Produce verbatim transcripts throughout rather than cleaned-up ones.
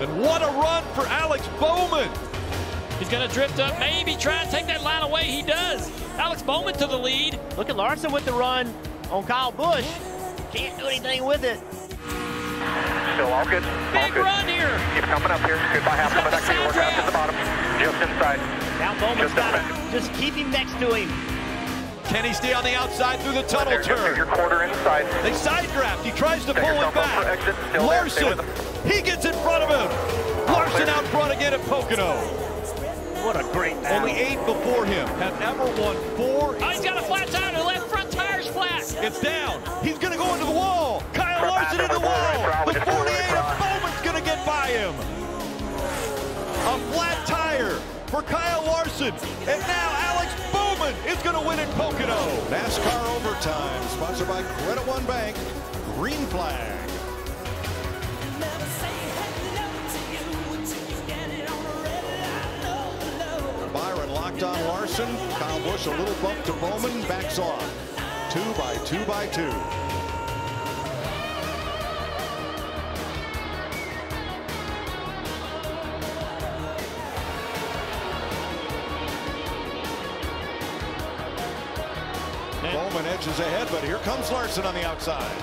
And what a run for Alex Bowman. He's going to drift up, maybe try to take that line away. He does. Alex Bowman to the lead. Look at Larson with the run on Kyle Busch. Can't do anything with it. Still all good. Big all good. run here. Keep coming up here. Goodbye, half coming back to you. We're half to the bottom. Just inside. Now Bowman's Just got to just keep him next to him. Can he stay on the outside through the tunnel There, turn? your quarter inside. They side draft. He tries to Set pull it yourself up for back. exit. Still there. Stay Larson, with him. he gets in front of him. Larson out front again at Pocono. What a great battle. Only eight before him have ever won four. Oh, he's got a flat tire. The left front tire's flat. It's down. He's going to go into the wall. Kyle Front Larson pass in the over wall. right, Rob. The Just forward forty-eight right, of Bowman's going to get by him. A flat tire for Kyle Larson. And now Alex Bowman is going to win at Pocono. NASCAR Overtime, sponsored by Credit One Bank. Green flag. Byron locked on Larson. Kyle Busch a little bump to Bowman. Backs off. Two by two by two. Bowman edges ahead, but here comes Larson on the outside.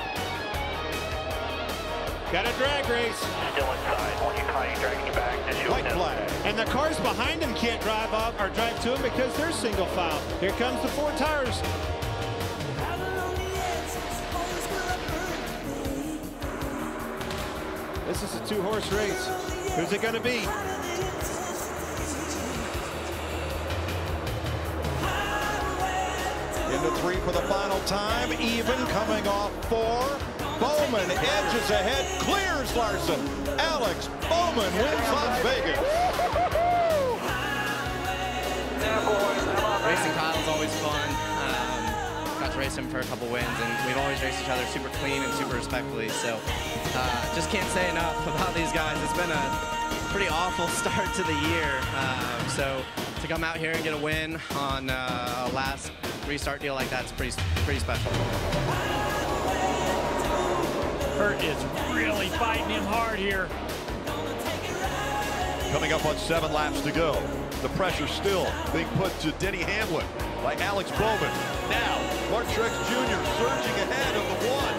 Got a drag race. Still inside. Want you caught you dragging you back. Just White flag. And the cars behind him can't drive up or drive to him because they're single file. Here comes the four tires. This is a two-horse race. Who's it going to be? Into three for the final time. Even coming off four. Bowman edges ahead, clears Larson. Alex Bowman wins Las Vegas. Racing Kyle's always fun. Um, got to race him for a couple wins, and we've always raced each other super clean and super respectfully. So uh, just can't say enough about these guys. It's been a pretty awful start to the year. Uh, so to come out here and get a win on uh, a last restart deal like that's pretty pretty special. Kurt is really fighting him hard here. Coming up on seven laps to go. The pressure still being put to Denny Hamlin by Alex Bowman. Now, Martin Truex Junior surging ahead of the one.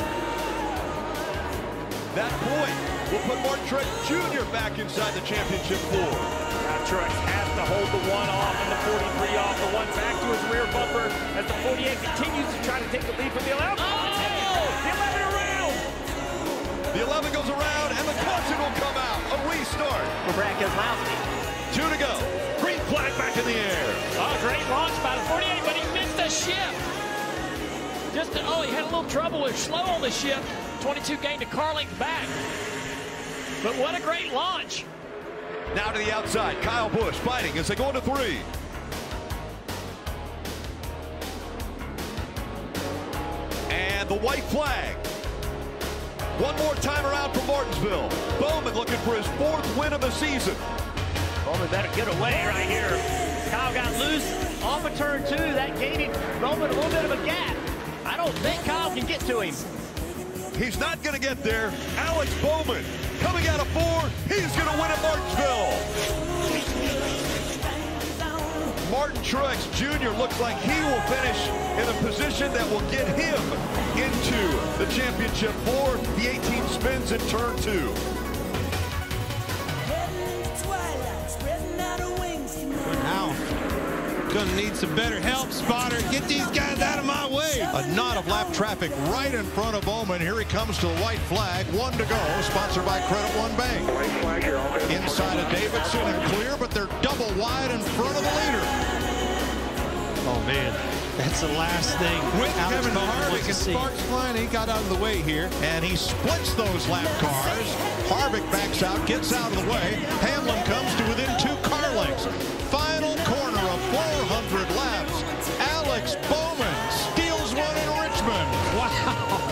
That point will put Martin Truex Junior back inside the championship four. Now Truex has to hold the one off and the forty-three off. The one back to his rear bumper as the forty-eight continues to try to take the lead from the eleven. Oh! The eleven around! The eleven goes around and the caution will come out. A restart. For Brad Keselowski. Two to go. Green flag back in the air. Oh, great launch by the forty-eight, but he missed a shift. Just, to, oh, he had a little trouble with slow on the shift. twenty-two gained a car length back. But what a great launch. Now to the outside. Kyle Busch fighting as they go into three. And the white flag. One more time around for Martinsville. Bowman looking for his fourth win of the season. Bowman better get away right here. Kyle got loose off of turn two. That gave him Bowman a little bit of a gap. I don't think Kyle can get to him. He's not going to get there. Alex Bowman coming out of four. He's going to win at Martinsville. Martin Truex Junior looks like he will finish in a position that will get him into the championship four. The eighteen spins in turn two. Now, gonna need some better help, spotter. Get these guys out of my way. A knot of lap traffic right in front of Bowman. Here he comes to the white flag. One to go, sponsored by Credit One Bank. White flag here. All good. Inside of Davidson and clear, but they're double wide in front of the leader. Oh, man. That's the last thing With Alex Kevin Bowman Harvick wants to and see. sparks flying, he got out of the way here, and he splits those lap cars. Harvick backs out, gets out of the way. Hamlin comes to within two car lengths. Final corner of four hundred laps. Alex Bowman steals one in Richmond. Wow.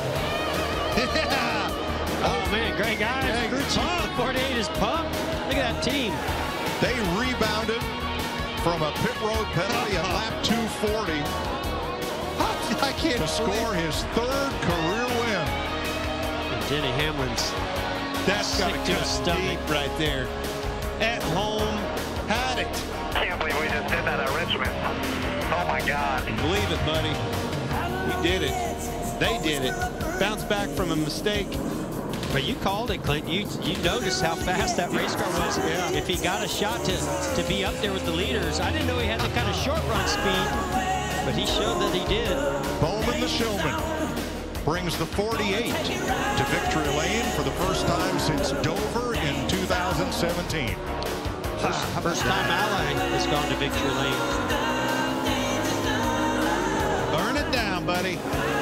Yeah. Oh, man, great guys. Yeah, Crew chief of forty-eight is pumped. Look at that team. They rebounded from a pit road penalty at lap two forty. I can't to score his third career win. And Denny Hamlin's That's got Sick to to cut the stomach. deep right there. At home, had it. Can't believe we just did that at Richmond. Oh my God. Believe it, buddy. We did it. They did it. Bounce back from a mistake. But you called it, Clint. You you noticed how fast that race car was. Yeah. If he got a shot to, to be up there with the leaders, I didn't know he had the kind of short run speed, but he showed that he did. Bowman, the showman, brings the forty-eight to victory lane for the first time since Dover in two thousand seventeen. First, first time Ally has gone to victory lane. Burn it down, buddy.